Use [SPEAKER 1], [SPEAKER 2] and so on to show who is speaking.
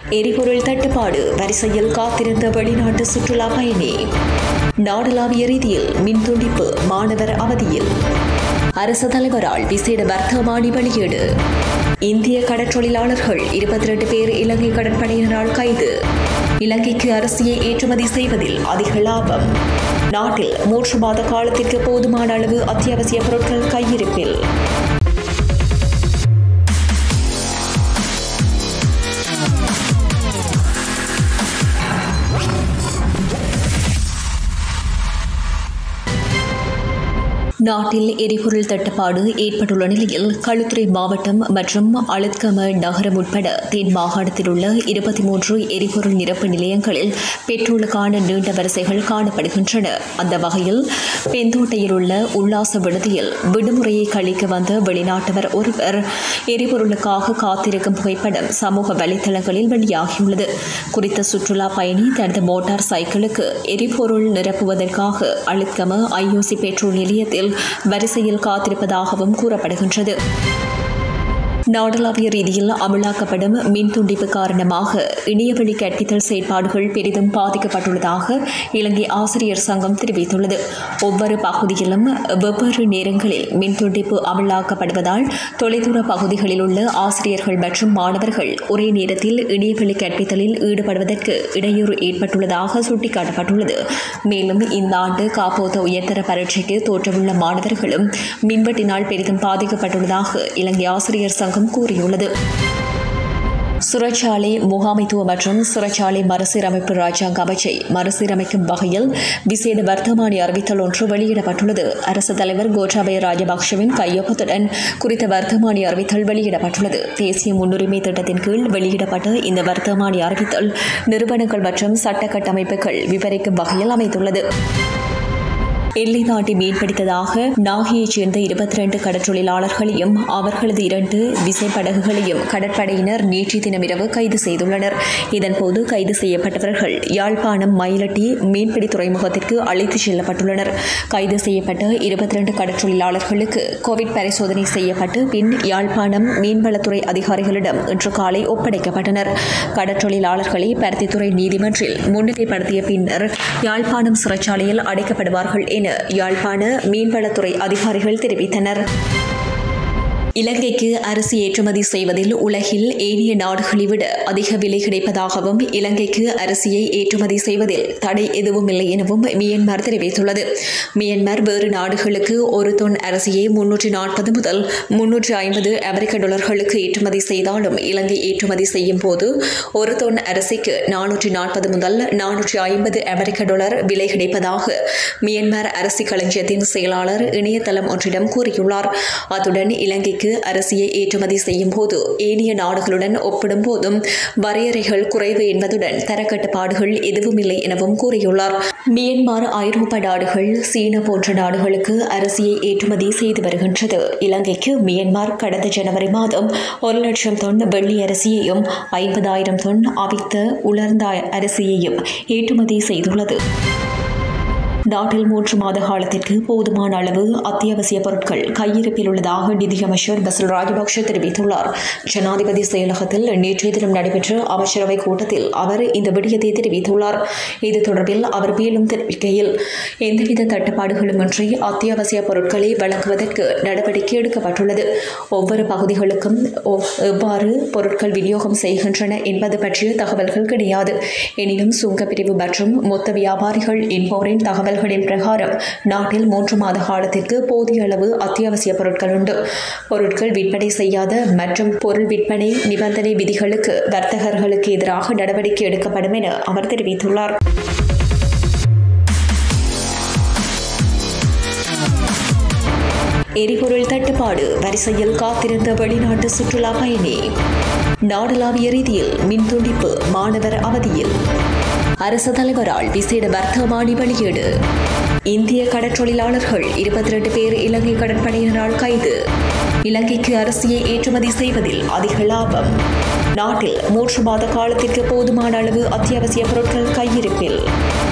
[SPEAKER 1] எரிபொருள் தட்டுப்பாடு, வரிசையில் காத்திருந்த வெளிநாட்டு சுற்றுலா பயணி. நாடளாவிய ரீதியில் மின் துண்டிப்பு, மாணவர் அவதியில். அரசு தலைவரால் விசேட வர்த்தமானி வெளியீடு. இந்திய கடற்றொழிலாளர்கள் 22 பேர் இலங்கை கடற்படையினரால் கைது. இலங்கைக்கு அரிசியை ஏற்றுமதி செய்வதில் அதிக லாபம். நாட்டில் 3 மாத காலத்திற்கு போதுமான அளவு அத்தியாவசிய பொருட்கள் கையிருப்பில். நாட்டில் எரிபொருள் தட்டுப்பாடு ஏற்பட்டுள்ள நிலையில் களுத்துறை மாவட்டம் மற்றும் அளுத்கம நகரம் உட்பட தென் மாகாணத்தில் உள்ள 23 எரிபொருள் நிரப்பு நிலையங்களில் பெட்ரோலுக்கான நீண்ட வரிசைகள் காணப்படுகின்றன. அந்த வகையில் பெந்தோட்டையில் உள்ள உல்லாச விடுதியில் விடுமுறையை கழிக்க வந்த வெளிநாட்டவர் ஒருவர் எரிபொருளுக்காக காத்திருக்கும் புகைப்படம் சமூக வலைதளங்களில் வெளியாகியுள்ளது. குறித்த சுற்றுலா பயணி தனது மோட்டார் சைக்கிளுக்கு எரிபொருள் நிரப்புவதற்காக அளுத்கம ஐஓசி பெட்ரோல் நிலையத்தில் வரிசையில் காத்திருப்பதாகவும் கூறப்படுகின்றது. நாடளாவிய ரீதியில் அமலாக்கப்படும் மின் துண்டிப்பு காரணமாக இணையவழி கற்பித்தல் செயற்பாடுகள் பெரிதும் பாதிக்கப்பட்டுள்ளதாக இலங்கை ஆசிரியர் சங்கம் தெரிவித்துள்ளது. ஒவ்வொரு பகுதியிலும் வெவ்வேறு நேரங்களில் மின் துண்டிப்பு அமலாக்கப்படுவதால் தொலைதூர பகுதிகளில் உள்ள ஆசிரியர்கள் மற்றும் மாணவர்கள் ஒரே நேரத்தில் இணையவழி கற்பித்தலில் ஈடுபடுவதற்கு இடையூறு ஏற்பட்டுள்ளதாக சுட்டிக்காட்டப்பட்டுள்ளது. மேலும் இந்த ஆண்டு காப்போத உயர்தர பரீட்சைக்கு தோற்றவுள்ள மாணவர்களும் மின்வெட்டினால் பெரிதும் பாதிக்கப்பட்டுள்ளதாக இலங்கை ஆசிரியர் சங்கம் கூறியுள்ளது. சிறைச்சாலை முகாமைத்துவ மற்றும் சிறைச்சாலை மறுசீரமைப்பு ராஜாங்க அமைச்சை மறுசீரமைக்கும் வகையில் விசேட வர்த்தமானி அறிவித்தல் ஒன்று வெளியிடப்பட்டுள்ளது. அரசு தலைவர் கோட்டாபய ராஜபக்ஷவின் கையொப்பத்துடன் குறித்த வர்த்தமானி அறிவித்தல் வெளியிடப்பட்டுள்ளது. தேசிய முன்னுரிமை திட்டத்தின் கீழ் வெளியிடப்பட்ட இந்த வர்த்தமானி அறிவித்தல் நிறுவனங்கள் மற்றும் சட்ட கட்டமைப்புகள் விவரிக்கும் வகையில் அமைந்துள்ளது. எல்லை தாண்டி மீன்பிடித்ததாக நாகையைச் சேர்ந்த 22 கடற்றொழிலாளர்களையும் அவர்களது 2 விசைப்படகுகளையும் கடற்படையினர் நேற்றைய தினமிரவு கைது செய்துள்ளனர். இதன்போது கைது செய்யப்பட்டவர்கள் யாழ்ப்பாணம் மயிலட்டி மீன்பிடி துறைமுகத்திற்கு அழைத்துச் செல்லப்பட்டுள்ளனர். கைது செய்யப்பட்ட 22 கடற்றொழிலாளர்களுக்கு கோவிட் பரிசோதனை செய்யப்பட்டு பின் யாழ்ப்பாணம் மீன்வளத்துறை அதிகாரிகளிடம் இன்று காலை ஒப்படைக்கப்பட்டனர். கடற்றொழிலாளர்களை பருத்தித்துறை நீதிமன்றில் முன்னிலைப்படுத்திய பின்னர் யாழ்ப்பாணம் சிறைச்சாலையில் அடைக்கப்படுவார்கள் என யாழ்ப்பாண மீன்வளத்துறை அதிகாரிகள் தெரிவித்தனர். இலங்கைக்கு அரிசி ஏற்றுமதி செய்வதில் உலகில் ஏனைய நாடுகளை விட அதிக விலை கிடைப்பதாகவும் இலங்கைக்கு அரிசியை ஏற்றுமதி செய்வதில் தடை எதுவும் இல்லை எனவும் மியன்மார் தெரிவித்துள்ளது. மியன்மார் வேறு நாடுகளுக்கு 1 தொன் அரிசியை 340 முதல் 350 அமெரிக்க டாலர்களுக்கு ஏற்றுமதி செய்தாலும் இலங்கை ஏற்றுமதி செய்யும் போது 1 தொன் அரிசிக்கு 440 முதல் 450 அமெரிக்க டாலர் விலை கிடைப்பதாக மியன்மார் அரிசி களஞ்சியத்தின் செயலாளர் இணையதளம் ஒன்றிடம் கூறியுள்ளார். அத்துடன் இலங்கைக்கு அரிசியை ஏற்றுமதி செய்யும் போது ஏனைய நாடுகளுடன் ஒப்பிடும் போதும் வரையறைகள் குறைவு என்பதுடன் தரக்கட்டுப்பாடுகள் எதுவும் இல்லை எனவும் கூறியுள்ளார். மியன்மார் ஐரோப்பா நாடுகள் சீனா போன்ற நாடுகளுக்கு அரிசியை ஏற்றுமதி செய்து வருகின்றது. இலங்கைக்கு மியன்மார் கடந்த ஜனவரி மாதம் 1 லட்சம் தொன் வெள்ளி அரிசியையும் 50,000 தொன் அவித்த உலர்ந்த அரிசியையும் ஏற்றுமதி செய்துள்ளது. நாட்டில் 3 மாத காலத்திற்கு போதுமான அளவு அத்தியாவசிய பொருட்கள் கையிருப்பில் உள்ளதாக நிதியமைச்சர் பசில் ராஜபக்ஷ தெரிவித்துள்ளார். ஜனாதிபதி செயலகத்தில் நேற்றைய தினம் நடைபெற்ற அமைச்சரவை கூட்டத்தில் அவர் இந்த விடயத்தை தெரிவித்துள்ளார். இது தொடர்பில் அவர் மேலும் தெரிவிக்கையில், எந்தவித தட்டுப்பாடுகளுமின்றி அத்தியாவசிய பொருட்களை வழங்குவதற்கு நடவடிக்கை எடுக்கப்பட்டுள்ளது. ஒவ்வொரு பகுதிகளுக்கும் எவ்வாறு பொருட்கள் விநியோகம் செய்கின்றன என்பது பற்றிய தகவல்கள் கிடையாது. எனினும் சுங்கப்பிரிவு மற்றும் மொத்த வியாபாரிகள் என்போரின் தகவல்களின் பிரகாரம் நாட்டில் 3 மாத காலத்திற்கு போதிய அளவு அத்தியாவசிய பொருட்கள் உண்டு. பொருட்கள் விற்பனை செய்யாத மற்றும் பொருள் விற்பனை நிபந்தனை விதிகளுக்கு வர்த்தகர்களுக்கு எதிராக நடவடிக்கை எடுக்கப்படும் என அவர் தெரிவித்துள்ளார். எரிபொருள் தட்டுப்பாடு, வரிசையில் காத்திருந்த வெளிநாட்டு சுற்றுலா பயணி. நாடளாவிய ரீதியில் மின் துண்டிப்பு, மாணவர் அவதியில். அரசு தலைவரால் விசேட வர்த்தமானி வெளியீடு. இந்திய கடற்றொழிலாளர்கள் 22 பேர் இலங்கை கடற்படையினரால் கைது. இலங்கைக்கு அரிசியை ஏற்றுமதி செய்வதில் அதிக லாபம். நாட்டில் 3 மாத காலத்திற்கு போதுமான அளவு அத்தியாவசிய பொருட்கள் கையிருப்பில்.